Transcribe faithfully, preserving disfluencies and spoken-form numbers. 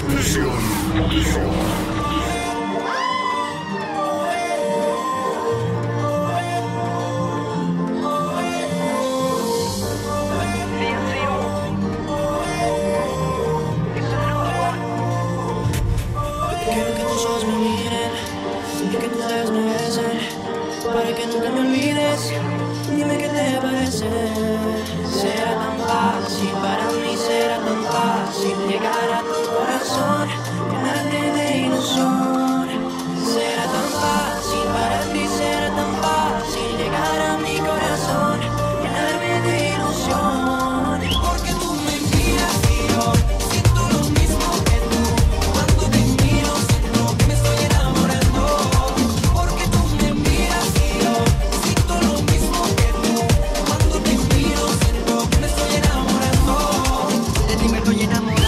Misión Fusión. Quiero que tus ojos me miren y que tus labios me besen, para que nunca me olvides. Dime qué te parece. Será tan fácil, para mí será tan fácil llegar a tu corazón, llenarte de ilusión. Será tan fácil, para ti será tan fácil llegar a mi corazón, llenarme de ilusión. Porque tú me miras y yo siento lo mismo que tú. Cuando te miro siento que me estoy enamorando. Porque tú me miras y yo siento lo mismo que tú. Cuando te miro siento que me estoy enamorando. De ti me estoy enamorando.